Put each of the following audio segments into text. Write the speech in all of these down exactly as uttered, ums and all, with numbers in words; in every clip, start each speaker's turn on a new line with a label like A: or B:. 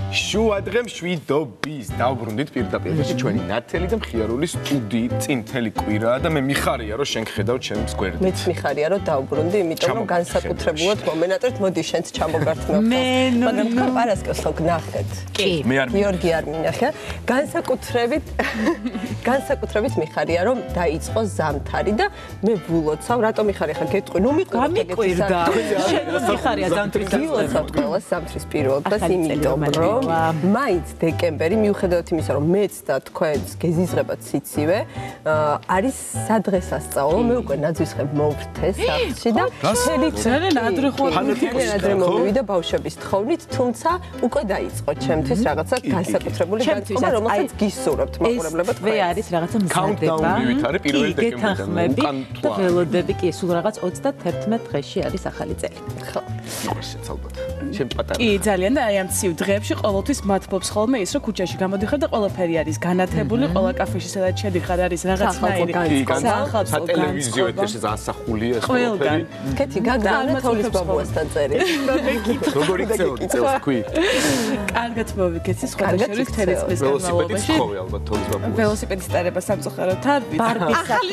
A: შუადღე მშვიდობის დავბრუნდით პირდაპირ ჩვენი ნათელი და მხიარული სტუდიით წინ მთელი კვირაა და მე მიხარია რომ შენ გხედავ ჩემს გვერდით.
B: მეც მიხარია რომ დავბრუნდი, იმიტომ რომ განსაკუთრებულად მომენატრეთ, მოდი შენც ჩამოგართმევ. მაგრამ ხარ პარასკევს ხო გნახეთ?
C: კი.
A: მე არ
B: გიორგი არ მინახე. განსაკუთრებით განსაკუთრებით მიხარია რომ დაიწყო ზამთარი და მე ვულოცავ, რატომ მიხარია ხარ გეტყვი? ნუ
C: მიყვირდა. შენ მიხარია ზამთრის
B: გილოცავ ყველა ზამთრის პირობებს, იმიტომ რომ მაინც დეკემბერი მიუხედავად იმისა რომ მეც და თქვენს გეზიზღებათ სიცივე არის სადღესასწაულო მე უკვე ნაძვისხებ მოვრთე სახლში და მთელი
C: ძალიან ადრე ხო
B: ადრე მომივიდა ბავშვების თხოვნით თუმცა უკვე დაიწყო ჩემთვის რაღაცა განსაკუთრებული განწყობა რომელსაც გისურვებთ მაყურებლებად
C: მე არის რაღაცა მზადება გეთანხმები და ველოდები კი სულ რაღაც ოცდათერთმეტ დღეში არის ახალი წელი
B: ხო
A: ესეც ალბათ ჩემ პატარა
D: კი ძალიან და აი ამ ცივ დღეებში ყოველთვის მათბობს ხოლმე ის რომ ქუჩაში გამოდიხარ და ყველაფერი არის განათებული ყველა კაფეში სადაც შედიხარ არის რაღაცნაირი
A: სახალხო ტელევიზიო ეთერში ასახულია ეს ყველაფერი
B: კეთი გაგზავნე თოლის ბაბუასთან წერი
A: როგორი წელი წელს თქვი
D: კარგად მოვიქეცი სხვა შორის თელის წყლის განმავლობაში
A: ალბათ თოლის ბაბუას
D: ველოსიპედის ტარება სამწუხაროდ არ ვიცი
C: ბარბის ახალი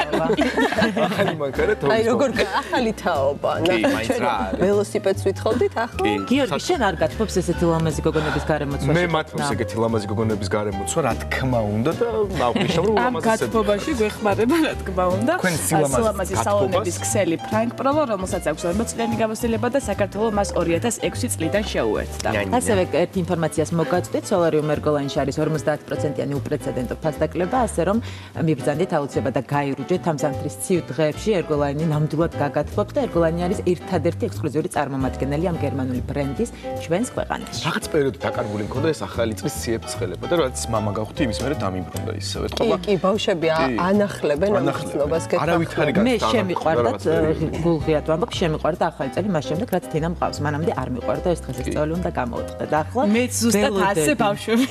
A: ახალი მანქანა თოლის
B: აი როგორ ახალი თაობა ნახე ველოსიპედს ვითხოვდით ახლა
C: გიორგი შენ არ გათხოვს ესეთი ლამაზი გოგონების გარემოცვა
A: მე მათმობს ეგეთი ლამაზი გოგონების გარემოცვა რა თქმა უნდა და აღვნიშნავ რომ
D: ამ გათხოვებაში გვეხმარება რა თქმა უნდა სილამაზი სალონების ქსელი ფრანკ პროვო რომელსაც აქვს ორმოცწლიანი გამოცდილება და საქართველოს მას ორი ათას ექვსი წლიდან შეუერთდა
C: ასევე ერთ ინფორმაციას მოგაწვდით სოლარიუმ ერგოლაინში არის ორმოცდაათ პროცენტიანი უპრეცედენტო ფასდაკლება ასე რომ მიბრძანდით აუცილებლად და გაირუჯეთ ამ ზამთრის ცივ დღეებში ერგოლაინი ნამდვილად გაგათხოვთ და ერგოლაინი არის ერთადერთი ექსკლუზიური წარმომადგენელი ამ გერმანული ბრენდის ჩვენს ქვეყანაში
A: რაღაც პერიოდი დაკარგული მქონდა ეს ახალი წლის ციებ-ცხელება და რაც მამა გავხდი იმის მერე დამიბრუნდა ისევე თქო
B: კი კი ბავშვები ანახლებენ ამ ცნობას გეთახმები
A: არავით არ
C: მე შემიყვარდა გულღიად ვამბობ შემიყვარდა ახალი წელი მას შემდეგ რაც თინა მყავს მანამდე არ მიყვარდა ეს დღესასწაული უნდა გამოვიტყე და ახლა
D: მეც ზუსტად ასე ბავშვები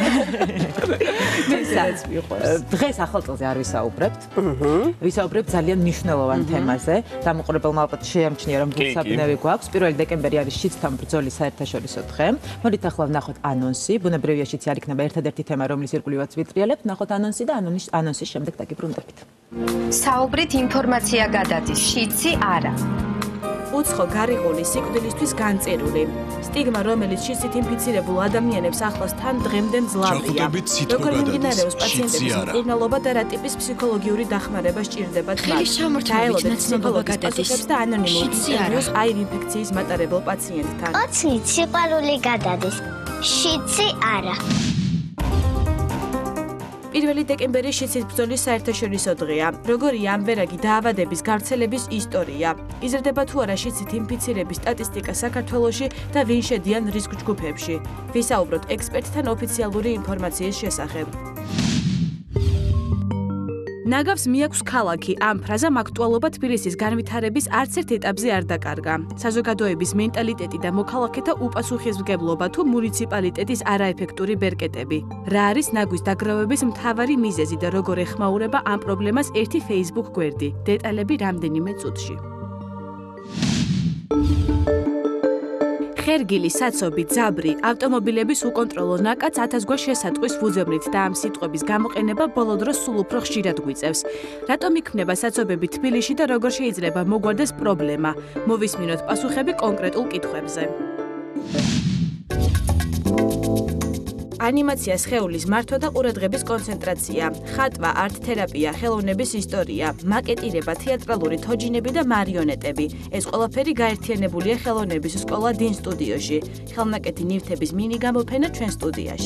D: მეც მიყვარს
C: დღეს ახალ წელზე არ ვისაუბრებთ ვისაუბრებთ ძალიან მნიშვნელოვან თემაზე დამოყრებელმა ალბათ შეამჩნია რომ გულსაბნევი გვაქვს პირველი დეკემბერი არის შიდთან ბრძოლის საერთაშორისო დღე მოდით ახლა ვნახოთ ანონსი ბუნებრივიაშიც არ იქნება ერთადერთი თემა რომლის ირგვლივაც ვიტრიალებთ ვნახოთ ანონსი და ანონსის შემდეგ დაგიბრუნდებით
E: საუბრით ინფორმაცია გადადის შიცი არა
D: უცხო გარიყული სიკვდილისთვის განწერული სტიგმა რომელიც შიცით ინფიცირებულ ადამიანებს ახლავს თან დღემდე მძლავრია როგორ მიმდინარეობს პაციენტების მკურნალობა და რა ტიპის ფსიქოლოგიური დახმარება სჭირდებათ მათ დაელოდეთ ფსიქოლოგის პასუხებს და ანონიმურ ინტერვიუს აივ ინფექციის მატარებელ პაციენტთან
F: ოცნით სიყვარული გადადის შიცი არა
D: პირველი დეკემბერი შიცით ბრძოლის საერთაშორისო დღეა. როგორია ამ ვერაგი დაავადების გავრცელების ისტორია? იზრდება თუ არა შიცით ინფიცირების სტატისტიკა საქართველოში და ვინ შედიან რისკ ჯგუფებში? ვისაუბროთ ექსპერტთან ოფიციალური ინფორმაციის შესახებ. ნაგავს მიაქვს ქალაქი ამ ფრაზამ აქტუალობა თბილისის განვითარების არც ერთ ეტაპზე არ დაკარგა. საზოგადოების მენტალიტეტი და მოქალაქეთა უპასუხისმგებლობა თუ მუნიციპალიტეტის არაეფექტური ბერკეტები. რა არის ნაგვის დაგროვების მთავარი მიზეზი და როგორ ეხმაურება ამ პრობლემას ერთი Facebook გვერდი. დეტალები რამდენიმე წუთში. ხერგილი, საცობი, ძაბრი, ავტომობილების უკონტროლო ნაკადს ათასგვარ შესატყვის ვუძებნით და ამ სიტყვების გამოყენება ბოლო დროს სულ უფრო ხშირად გვიწევს. რატომ იქმნება საცობები თბილისში და როგორ შეიძლება მოგვარდეს პრობლემა? მოვისმინოთ პასუხები კონკრეტულ კითხვებზე. ანიმაცია, სხეულის მართვა და ყურადღების კონცენტრაცია, ხატვა, არტ-თერაპია, ხელოვნების ისტორია, მაკეტირება, თეატრალური თოჯინები და მარიონეტები. ეს ყველაფერი გაერთიანებულია ხელოვნების სკოლა დინს სტუდიოში. ხელნაკეთი ნივთების მინი გამოფენა ჩვენ სტუდიაში.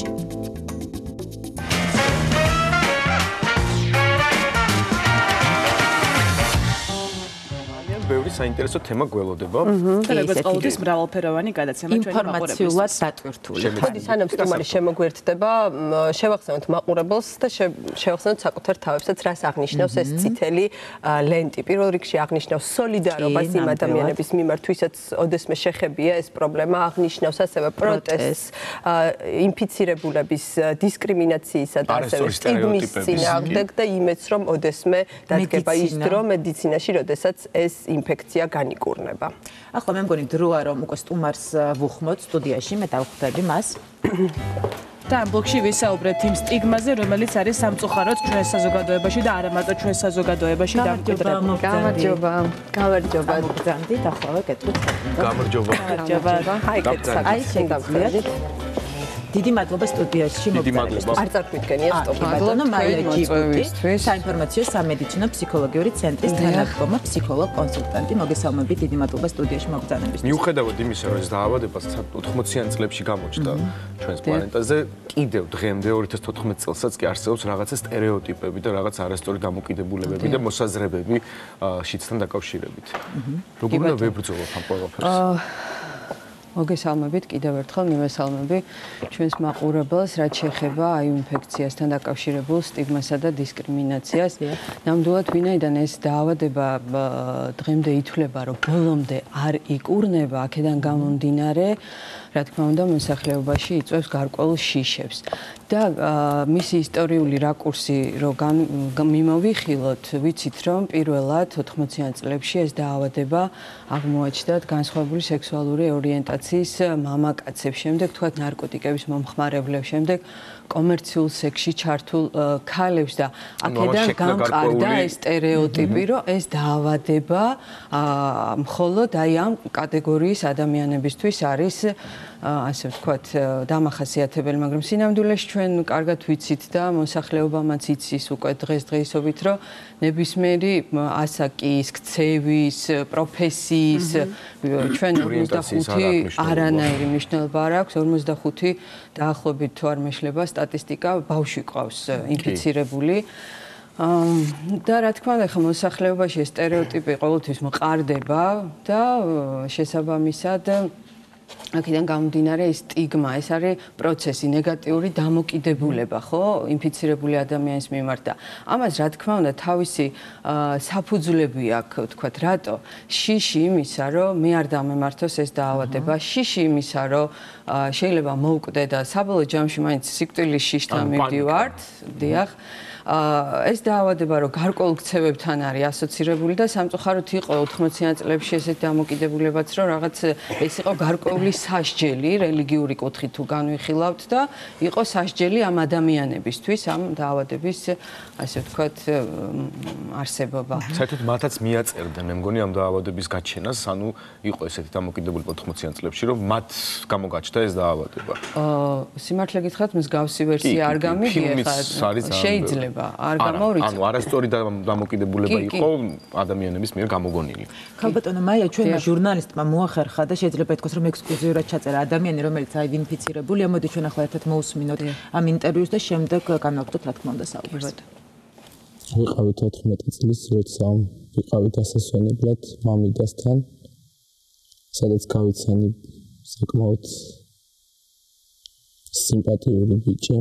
A: ბევრი საინტერესო თემა გველოდება.
D: და როგორც ყოველთვის მრავალფეროვანი გადაცემა ჩვენი მაყურებელს.
C: ინფორმაციულად დატვირთული.
B: ხოდი სანამ სტუმარი შემოგვერთდება, შევახსენოთ მაყურებელს და შევახსენოთ საკუთარ თავებსაც, რას აღნიშნავს ეს წითელი ლენტი. პირველ რიგში აღნიშნავს სოლიდარობას იმ ადამიანების მიმართ, ვისაც ოდესმე შეხებია ეს პრობლემა, აღნიშნავს ასევე პროტესტს, ინფიცირებულების დისკრიმინაციისა და ასევე სტიგმის წინააღმდეგ და იმედს, რომ ოდესმე დადგება ის დრო მედიცინაში, როდესაც ეს ინფექცია ინფექცია განიკურნება.
C: ახლა მე მგონი დროა რომ უკვე სტუმარს ვუხმოთ სტუდიაში, მე დავხვდები მას.
D: და ამ ბლოკში ვისაუბრეთ იმ სტიგმაზე, რომელიც არის სამწუხაროდ ჩვენ საზოგადოებაში და არა მარტო ჩვენ საზოგადოებაში დამკვიდრებული.
B: გამარჯობა. გამარჯობა.
C: მოგძანდით ახლავე კეთილ.
A: გამარჯობა.
C: გამარჯობა.
B: აი კეთილ. აი შეგიძლიათ.
C: დიდი მადლობა სტუდიაში მოგზაურობისთვის.
B: არ წარკვიდგენია სტოპი.
C: ბატონო მაია ჯიბუტი, საინფორმაციო სამედიცინო ფსიქოლოგიური ცენტრის თანადგომა ფსიქოლოგ კონსულტანტი. მოგესალმებით, დიდი მადლობა სტუდიაში მოგზაურობისთვის.
A: მიუხედავად იმისა, რომ ეს დაავადება ოთხმოციან წლებში გამოჩნდა ჩვენს პლანეტაზე, კიდევ დღემდე ორი ათას თოთხმეტ წელსაც კი არსებობს რაღაცა სტერეოტიპები და რაღაც არასწორი დამოკიდებულებები და მოსაზრებები შიდსთან დაკავშირებით. როგორ უნდა ვებრძოლოთ ამ ყველაფერს?
G: მოგესალმებით, კიდევ ერთხელ მივესალმები ჩვენს მაყურებელს, რაც შეეხება აი ინფექციასთან დაკავშირებულ სტიგმასა და დისკრიმინაციას. ნამდვილად ვინაიდან ეს დაავადება დღემდე ითვლება, რომ ბოლომდე არ იკურნება, აქედან გამომდინარე, რა თქმა უნდა, მოსახლეობაში იწვევს გარკვეულ შიშებს. და მისი ისტორიული რაკურსი რო მიმოვიხილოთ, ვიცით რომ პირველად ოთხმოციან წლებში ეს დაავადება აღმოაჩნდათ განსხვავებული სექსუალური ორიენტაციის მამაკაცებს, შემდეგ თქვათ ნარკოტიკების მომხმარებლებს, შემდეგ კომერციულ სექსში ჩართულ ქალებს და აქედან გამყარდა ეს სტერეოტიპი, რომ ეს დაავადება მხოლოდ აი ამ კატეგორიის ადამიანებისთვის არის ასე ვთქვათ, დამახასიათებელი, მაგრამ სინამდვილეში ჩვენ კარგად ვიცით და მოსახლეობამაც იცის უკვე დღესდღეობით, რომ ნებისმიერი ასაკის, ქცევის, პროფესიის ჩვენ ორმოცდახუთი არანაირი მნიშვნელობა არ აქვს, ორმოცდახუთი დაახლოებით თუ არ მეშლება სტატისტიკა ბავშვი ყავს ინფიცირებული. და რა თქმა უნდა, ხა მოსახლეობაში ეს სტერეოტიპი ყოველთვის მყარდება და შესაბამისად აქედან გამომდინარე ეს სტიგმა, ეს არის პროცესი, ნეგატიური დამოკიდებულება, ხო, ინფიცირებული ადამიანის მიმართ და ამას რა თქმა უნდა თავისი საფუძვლები აქვს, ვთქვათ, რატო? შიში იმისა, რომ მე არ დამემართოს ეს დაავადება, შიში იმისა, რომ შეიძლება მოვკვდე და საბოლოო ჯამში მაინც სიკვდილის შიშთან მივდივართ, დიახ. ეს დაავადება რომ გარკვეულ ქცევებთან არის ასოცირებული და სამწუხაროდ იყო ოთხმოციან წლებში ესეთ დამოკიდებულებაც რომ რაღაც ეს იყო გარკვეული სასჯელი რელიგიური კუთხით თუ განვიხილავთ და იყო სასჯელი ამ ადამიანებისთვის ამ დაავადების ასე ვთქვათ არსებობა.
A: საერთოდ მათაც მიაწერდნენ მე მგონი ამ დაავადების გაჩენას, ანუ იყო ესეთი დამოკიდებულება ოთხმოციან წლებში რომ მათ გამოგაჩნდა ეს დაავადება.
G: სიმართლე გითხრათ მსგავსი ვერსია არ გამიგია შეიძლება არ გამორიცხა.
A: ანუ არასწორი დამოკიდებულება იყო ადამიანების მიერ გამოგონილი.
C: ქალბატონო მაია, ჩვენმა ჟურნალისტმა მოახერხა და შეიძლება ითქვას, რომ ექსკლუზიურად ჩაწერა ადამიანი, რომელიც აი ინფიცირებულია. მოდი ჩვენ ახლა ერთად მოусმინოთ ამ ინტერვიუს და შემდეგ განვაგრძოთ, რა თქმა უნდა, საუბარს.
H: ვიყავით ოთხმეტი წლის, როცა ვიყავით ასასვენებლად მამიდასთან, სადაც გავიცანი საკმაოდ სიმპათიური ბიჭი.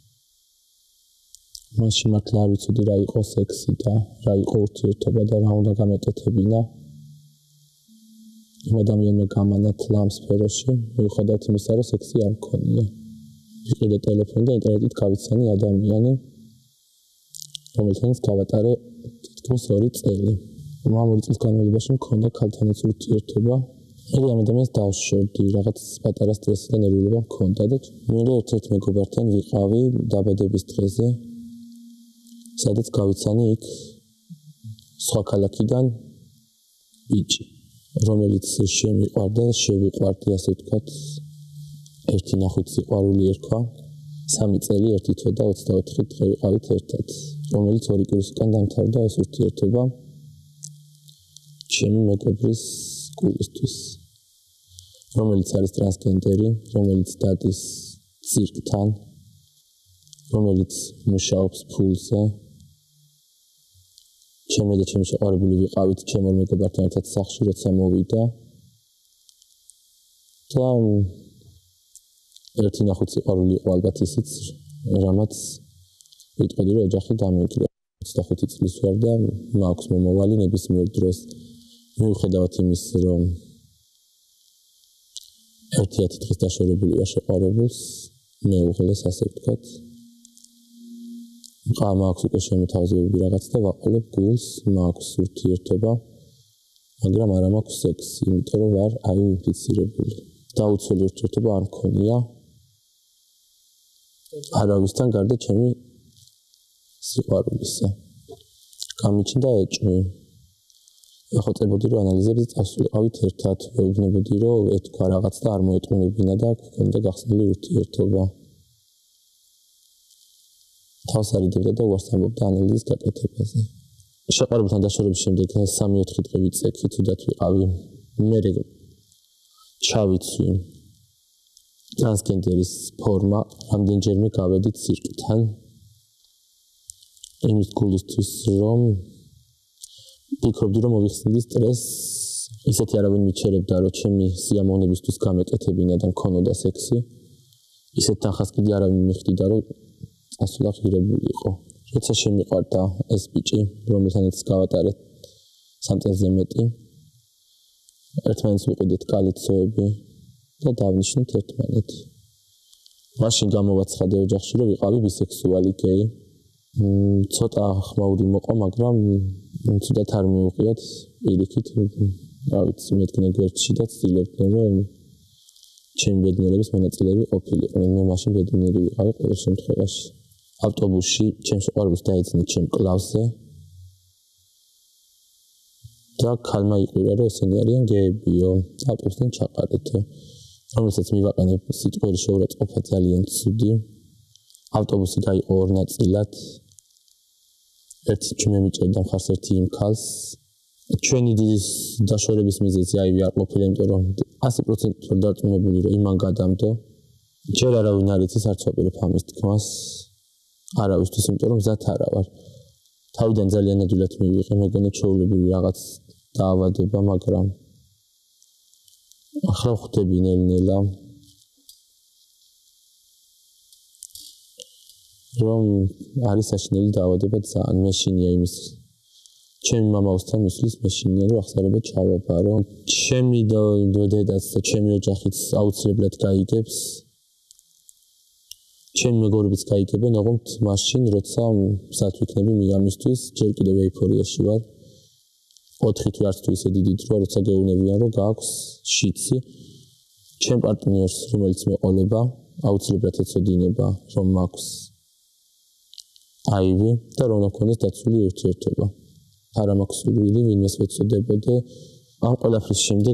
H: მაშინ მართლა არ ვიცოდი რა იყო სექსი და რა იყო ურთიერთობა და რა უნდა გამეკეთებინა. იმ ადამიანმა გამანათლა ამ სფეროში, მიუხედავად იმისა, რომ სექსი არ მქონია. ვიყიდე ტელეფონი და ინტერნეტით გავიცანი ადამიანი, რომელთანაც გავატარე თითქმის ორი წელი. ამ ორი წლის განმავლობაში მქონდა ქალთანაც ურთიერთობა. მე ამ ადამიანს დავშორდი, რაღაც პატარა სტრესი და ნერვიულობა მქონდა და მე ერთ-ერთ მეგობართან ვიყავი დაბადების დღეზე. სადაც გავიცანი იქ სხვა ქალაქიდან ბიჭი, რომელიც შემიყვარდა, შევიყვარდი, ასე ვთქვათ, ერთი ნახვით სიყვარული ერქვა, სამი წელი, ერთი თვე და ოცდაოთხი დღე ვიყავით ერთად, რომელიც ორი კვირის უკან დამთავრდა ეს ურთიერთობა ჩემი მეგობრის გულისთვის, რომელიც არის ტრანსგენდერი, რომელიც დადის ცირკთან, რომელიც მუშაობს ფულზე. ჩემი და ჩემი შეყვარებული ვიყავით ჩემო მეგობართან ერთად სახლში, როცა მოვიდა. და ერთი ნახვით სიყვარული იყო ალბათ ისიც, რამაც ვიტყოდი, რომ ოჯახი დამეუკრა. ოცდახუთი წლის ვარ და მაქვს მომავალი ნებისმიერ დროს. მიუხედავად იმის, რომ ერთი-ათი დღის დაშორებულია შეყვარებულს, მეუღლეს, ასე ვთქვათ. მაქვს უკვე შემოთავაზებები რაღაც და ვაყოლებ გულს, მაქვს ურთიერთობა. მაგრამ არ მაქვს სექსი, იმიტომ რომ ვარ აი ინფიცირებული. დაუცველი ურთიერთობა არ მქონია. არავისთან გარდა ჩემი სიყვარულისა. გამიჩნდა ეჭვი. ეხლა წებოდი რომ ანალიზებზე წავსულიყავით ერთად, ვეუბნებოდი რომ ეთქვა რაღაც და არ მოეტყუნებინა და გვქონდა გახსნილი ურთიერთობა. თავს არიდებდა და უარს ამბობდა ანალიზის გაკეთებაზე. შეყვარებულთან დაშორების შემდეგ სამი ოთხი დღე ვიწექი, თუდად ვიყავი. მერე ჩავიცვი ტრანსგენდერის ფორმა, რამდენჯერმე გავედით ცირკთან. იმის გულისთვის რომ ვფიქრობდი რომ მოვიხსნიდი სტრესს, ისეთი არავინ მიჩერებდა რომ ჩემი სიამოვნებისთვის გამეკეთებინა და მქონოდა სექსი. ისეთ თანხას კიდე არავინ მიხვდიდა რომ წასულა ღირებული იყო. როცა შემიყვარდა ეს ბიჭი, რომელთანაც გავატარეთ სამ წელზე მეტი, ერთმანეთს ვიყიდეთ კალიცოები და დავნიშნეთ ერთმანეთი. მაშინ გამოვაცხადე ოჯახში რომ ვიყავი ბისექსუალი გეი. ცოტა ხმაური მოყვა, მაგრამ თუდად არ მივუყიათ პირიქით, რა ვიცი, მედგნე გვერდში და ცდილობდნენ რომ ჩემი ბედნიერების მონაწილეები ყოფილიყვნენ. მე მაშინ ბედნიერი ვიყავი ყოველ შემთხვევაში. ავტობუსში ჩემს შეყვარებულს დაეძინა ჩემ კლავზე და ქალმა იყურა რომ ესენი არიან გეებიო. ავტობუსთან ჩაყარეთ, რომელსაც მივაყენებ სიტყველი შეურაცხყოფა ძალიან ცუდი. ავტობუსი გაიყო ორ ნაწილად. ერთი ჩვენ მიჭერდა მხარს ერთი იმ ქალს. ჩვენი დაშორების მიზეზი აი არ ყოფილა, იმიტომ რომ ასი პროცენტი ვარ დარწმუნებული რომ იმან გადამდო. ჯერ არავინ არ იცის, არც ვაპირებ ამის თქმას. არავისთვის, იმიტომ რომ მზად არა ვარ. თავიდან ძალიან ადვილად მივიღე, მეგონა ჩვეულებრივი რაღაც დაავადება, მაგრამ ახლა ხვდები ნელ-ნელა რომ არის საშინელი დაავადება ძალიან მეშინია იმის. ჩემი მამაოსთან მისვლის მეშინია რომ ახსარება ჩავაბარო. ჩემი დედაც და ჩემი ოჯახიც აუცილებლად გაიგებს. ჩემი მეგობრებიც გაიგებენ, ოღონდ მაშინ როცა მზად ვიქნები მიღამისთვის, ჯერ კიდევ ეიფორიაში ვარ. ოთხი თვე არც თუ ისე დიდი დროა, როცა გეუბნებიან რომ გააქვს შიცი. ჩემ პარტნიორს, რომელიც მეყოლება, აუცილებლად ეცოდინება, რომ მაქვს აივი და რომ მქონდეს დაცული ურთიერთობა. არა მაქვს სურვილი, ვინმეს ვეცოდებოდე. ამ ყველაფრის შემდეგ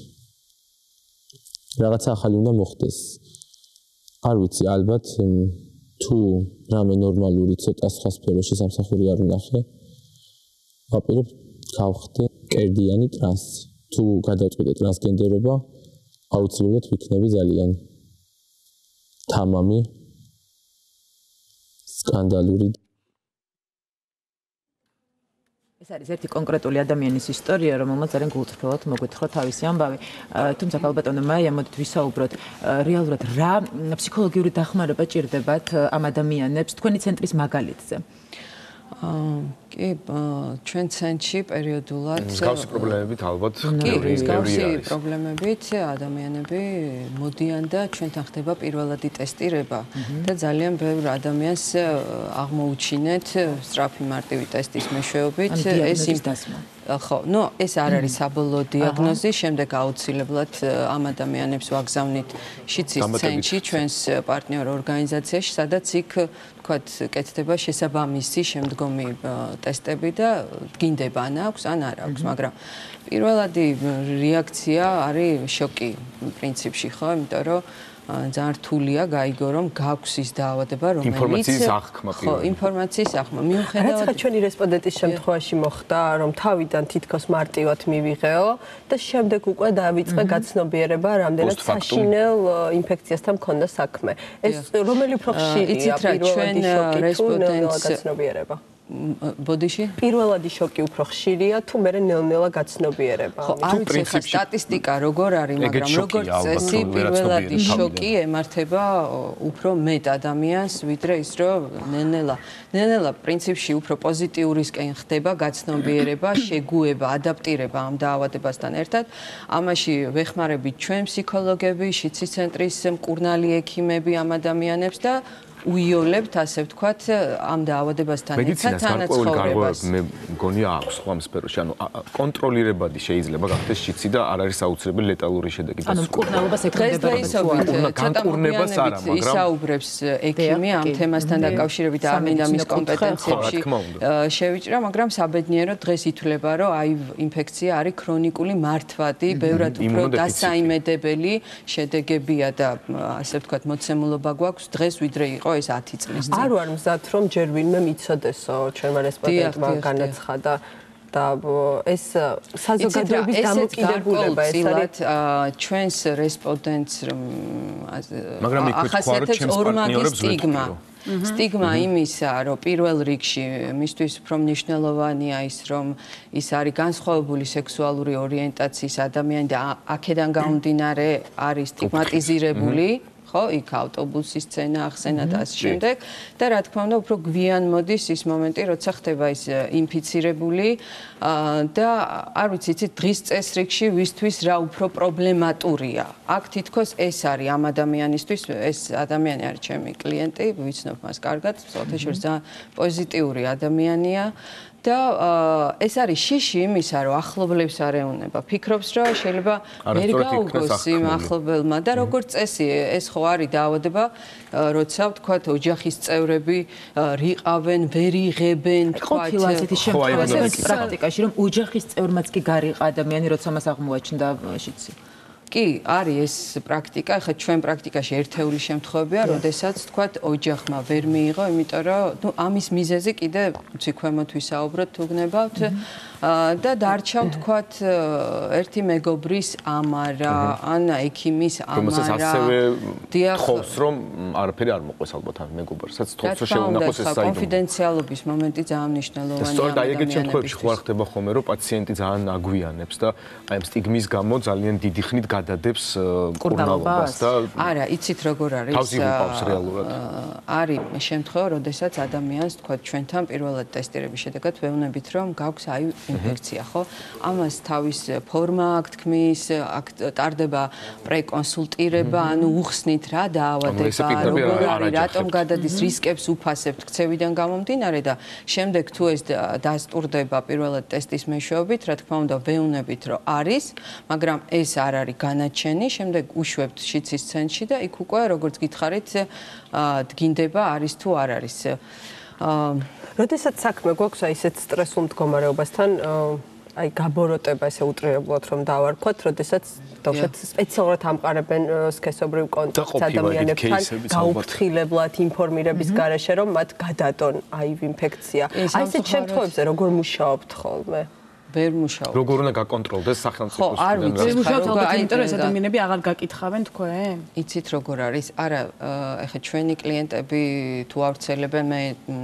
H: რაღაცა ახალი უნდა მოხდეს. არ ვიცი, ალბათ თუ რამე ნორმალური ცოტა სხვა სფეროში სამსახური არ ვნახე, ვაპირებ გავხდე კერდიანი ტრანსი. თუ გადავწყვიტე ტრანსგენდერობა, აუცილებლად ვიქნები ძალიან თამამი, სკანდალური.
C: ეს არის ერთი კონკრეტული ადამიანის ისტორია, რომელმაც ძალიან გულწრფელად მოგვეთხო თავისი ამბავი. თუმცა ქალბატონო მაია, მოდით ვისაუბროთ რეალურად რა ფსიქოლოგიური დახმარება ჭირდებათ ამ ადამიანებს თქვენი ცენტრის მაგალითზე.
G: კი, ჩვენ ცენტრში პერიოდულად
A: მსგავსი პრობლემებით ალბათ
G: მსგავსი პრობლემებით ადამიანები მოდიან და ჩვენთან ხდება პირველადი ტესტირება და ძალიან ბევრ ადამიანს აღმოუჩინეთ სწრაფი მარტივი ტესტის მეშვეობით ეს იმდასმა. ხო, ნუ ეს არ არის საბოლოო დიაგნოზი, შემდეგ აუცილებლად ამ ადამიანებს ვაგზავნით შიცის ცენტრში, ჩვენს პარტნიორ ორგანიზაციაში, სადაც იქ თქვათ, კეთდება შესაბამისი შემდგომი ტესტები და გინდება ან აქვს, ან არ აქვს, მაგრამ პირველადი რეაქცია არის შოკი პრინციპში, ხო, იმიტომ რომ ძალიან რთულია გაიგო რომ გაქვს ის დაავადება რომელიც
A: ინფორმაციის აღქმა
G: ხო ინფორმაციის აღქმა მიუხედავად
B: რაც ჩვენი რესპონდენტის შემთხვევაში მოხდა რომ თავიდან თითქოს მარტივად მივიღეო და შემდეგ უკვე დავიწყე გაცნობიერება რამდენად საშინელ ინფექციასთან მქონდა საქმე ეს რომელი უფრო ხშირია პირველადი შოკი თუ ნელ-ნელა გაცნობიერება
G: ბოდიში
B: პირველადი შოკი უფრო ხშირია თუ მე ნელ-ნელა გაცნობიერება
G: ხო არ ვიცი ხა სტატისტიკა როგორ არის მაგრამ როგორც წესი პირველადი შოკი ემართება უფრო მეტ ადამიანს ვიდრე ის რომ ნელ-ნელა ნელ-ნელა პრინციპში უფრო პოზიტიურისკენ ხდება გაცნობიერება შეგუება ადაპტირება ამ დაავადებასთან ერთად ამაში ვეხმარებით ჩვენ ფსიქოლოგები შიცის ცენტრის მკურნალი ექიმები ამ ადამიანებს და უიოლებთ, ასე ვთქვათ, ამ დაავადებასთან ერთად თანაცხოვრებას.
A: მე მგონია აქვს სხვა სფეროში, ანუ კონტროლირებადი შეიძლება გახდეს შიცი და არ არის აუცილებელი ლეტალური შედეგი.
C: ანუ მკურნალობას ეკუთვნება
A: განკურნებას არა, მაგრამ
G: ისაუბრებს ექიმი ამ თემასთან დაკავშირებით არ მინდა მის კომპეტენციებში შევიჭრა, მაგრამ საბედნიეროდ დღეს ითვლება, რომ აი ინფექცია არის ქრონიკული მართვადი, ბევრად უფრო დასაიმედებელი შედეგებია და ასე ვთქვათ, მოცემულობა გვაქვს დღეს ვიდრე იყო ეს ათი წლის წინ.
B: არ ვარ მზად რომ ჯერ ვინმე მიცოდესო, ჩვენმა რესპონდენტმა განაცხადა და ეს საზოგადოების დამოკიდებულება ეს არის
G: ჩვენს რესპონდენტს რომ
A: მაგრამ იქ თქვა რომ ჩემს პარტნიორებს
G: სტიგმა სტიგმა იმისა, რომ პირველ რიგში მისთვის უფრო მნიშვნელოვანია ის, რომ ის არის განსხვავებული სექსუალური ორიენტაციის ადამიანი და აქედან გამომდინარე არის სტიგმატიზირებული, ხო, იქ ავტობუსის სცენა ახსენა და ასე შემდეგ და რა თქმა უნდა უფრო გვიან მოდის ის მომენტი, როცა ხდება ის ინფიცირებული და არ ვიცი, იცით დღის წესრიგში ვისთვის რა უფრო პრობლემატურია. აქ თითქოს ეს არის ამ ადამიანისთვის, ეს ადამიანი არის ჩემი კლიენტი, ვიცნობ მას კარგად, საერთოდ ძალიან პოზიტიური ადამიანია. და ეს არის შიში იმისა, რომ ახლობლებს არ ეუნება. ფიქრობს, რომ შეიძლება ვერ გაუგოს იმ ახლობელმა და როგორც წესი, ეს ხო არის დაავადება, როცა ვთქვათ, ოჯახის წევრები რიყავენ, ვერ იღებენ, ვთქვათ,
C: ყოფილა ასეთი შემთხვევა პრაქტიკაში, რომ ოჯახის წევრმაც კი გარიყა ადამიანი, როცა მას აღმოაჩნდა შიცი.
G: კი, არის ეს პრაქტიკა, ხა ჩვენ პრაქტიკაში ერთეული შემთხვევებია, როდესაც თქვათ ოჯახმა ვერ მიიღო, იმიტომ რომ ნუ ამის მიზეზი კიდე ვთქვი ქვემოთ ვისაუბროთ თუ გნებავთ და დარჩა ვთქვათ ერთი მეგობრის ამარა, ან ექიმის ამარა.
A: რომელსაც ასევე თხოვს რომ არაფერი არ მოყვეს ალბათ ამ მეგობარსაც, თხოვს რომ შეუნახოს ეს საიდუმლო.
G: კონფიდენციალობის მომენტი ძალიან მნიშვნელოვანია.
A: სწორედ აი ეგეთ შემთხვევებში ხო არ ხდება ხოლმე რომ პაციენტი ძალიან აგვიანებს და აი ამ სტიგმის გამო ძალიან დიდი ხნით გადადებს კურნალობას და
G: არა, იცით როგორ არის?
A: თავზე უყავს რეალურად.
G: არის შემთხვევა, როდესაც ადამიანს თქვათ ჩვენთან პირველად ტესტირების შედეგად ვეუბნებით რომ გაქვს აი ინფექცია, ხო? ამას თავის ფორმა აქ თქმის, აქ ტარდება პრეკონსულტირება, ანუ უხსნით რა დაავადება, როგორ არის, რატომ გადადის, რისკებს უფასებთ ქცევიდან გამომდინარე და შემდეგ თუ ეს დასტურდება პირველად ტესტის მეშვეობით, რა თქმა უნდა ვეუბნებით რომ არის, მაგრამ ეს არ არის განაჩენი, შემდეგ უშვებთ შიცის ცენტრში და იქ უკვე როგორც გითხარით, დგინდება არის თუ არ არის.
B: როდესაც საქმე გვაქვს აი ესეთ სტრესულ მდგომარეობასთან, აი გაბოროტება ესე უტრირებლად რომ დავარქვათ, როდესაც დავშეთ სპეციალურად ამყარებენ სქესობრივ კონტაქტს ადამიანებთან გაუფრთხილებლად ინფორმირების გარეშე რომ მათ გადადონ აი ინფექცია. აი ესეთ შემთხვევებზე როგორ მუშაობთ ხოლმე?
G: ვერ მუშაობთ.
A: როგორ უნდა გაკონტროლდეს სახელმწიფოს?
G: ხო, არ ვიცი,
D: მუშაობთ ალბათ იმიტომ რომ ეს ადამიანები აღარ გაკითხავენ თქვენ?
G: იცით როგორ არის? არა, ეხლა ჩვენი კლიენტები თუ ავრცელებენ, მე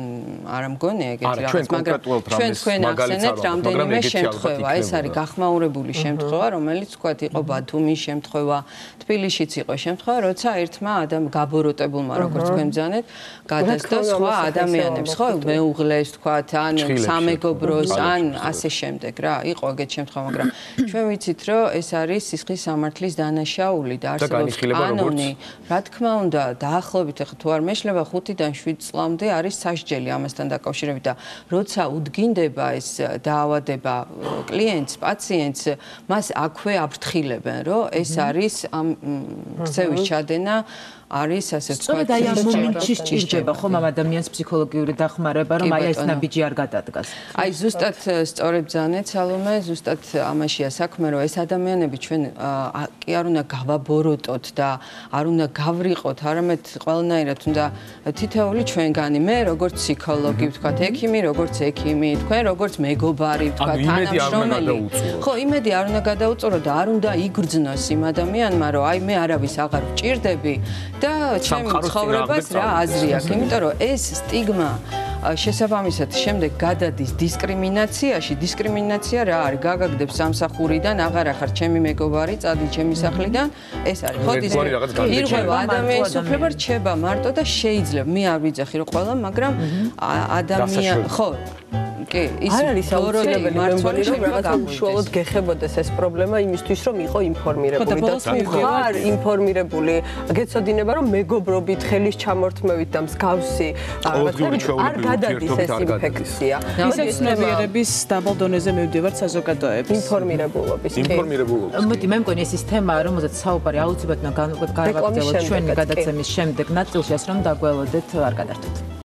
G: არ მგონია ეგეთი რაღაც, მაგრამ ჩვენ თქვენ ახსენეთ რამდენიმე შემთხვევა. ეს არის გახმაურებული შემთხვევა, რომელიც თქვათ იყო ბათუმის შემთხვევა, თბილისშიც იყო შემთხვევა, როცა ერთმა ადამ გაბოროტებულმა, როგორც თქვენ ბრძანეთ, გადასცა სხვა ადამიანებს, ხო, მეუღლეს თქვათ, ან სამეგობროს, ან ასე შემდეგ. რა, იყო ეგეთ შემთხვევა, მაგრამ ჩვენ ვიცით, რომ ეს არის სისხლის სამართლის დანაშაული და არსებობს კანონი. რა თქმა უნდა, დაახლოებით ახლა თუ არ მეშლება ხუთიდან შვიდ წლამდე არის სასჯელი ამასთან დაკავშირებით და როცა უდგინდება ეს დაავადება კლიენტს, პაციენტს, მას აქვე აფრთხილებენ, რომ ეს არის ამ ქცევის ჩადენა არის ასე ვთქვათ.
C: სწორედ აი ამ მომენტში სჭირდება ხომ ამ ადამიანს ფსიქოლოგიური დახმარება, რომ აი ეს ნაბიჯი არ გადადგას.
G: აი ზუსტად სწორედ ბრძანეთ სალომე, ზუსტად ამაშია საქმე, რომ ეს ადამიანები ჩვენ კი არ უნდა გავაბოროტოთ და არ უნდა გავრიყოთ, არამედ ყველანაირად უნდა თითოეული ჩვენგანი, მე როგორც ფსიქოლოგი ვთქვათ, ექიმი, როგორც ექიმი, თქვენ როგორც მეგობარი ვთქვათ, თანამშრომელი. ხო, იმედი არ უნდა გადაუწურო და არ უნდა იგრძნოს იმ ადამიანმა, რომ აი მე არავის აღარ ვჭირდები. და ჩემი ცხოვრებას რა აზრი აქვს, იმიტომ რომ ეს სტიგმა შესაბამისად შემდეგ გადადის დისკრიმინაციაში. დისკრიმინაცია რა არის? გაგაგდებს სამსახურიდან, აღარ ახარ ჩემი მეგობარი, წადი ჩემი სახლიდან. ეს არის ხო დისკრიმინაცია. ირღვევა ადამიანის უფლება რჩება მარტო და შეიძლება მე არ ვიძახი რომ ყველა, მაგრამ ადამიან ხო კი, ის
B: არ არის აუცილებელი მე მგონი რომ რაღაცა
G: გამოიდეს.
B: უშუალოდ გეხებოდეს ეს პრობლემა იმისთვის რომ იყო ინფორმირებული და
C: ბოლოს
B: თუ ხარ ინფორმირებული გეცოდინება რომ მეგობრობით ხელის ჩამორთმევით და მსგავსი რაღაცებით არ გადადის ეს ინფექცია
D: მისაცნობიერების დაბალ დონეზე მივდივართ საზოგადოების
B: ინფორმირებულობის
A: ინფორმირებულობის
C: მოდი მე მგონი ეს ის თემა რომელზეც საუბარი აუცილებლად უნდა განვაგრძელოთ ჩვენი გადაცემის შემდეგ ნაწილში, ასე რომ დაგველოდეთ არ გადართოთ.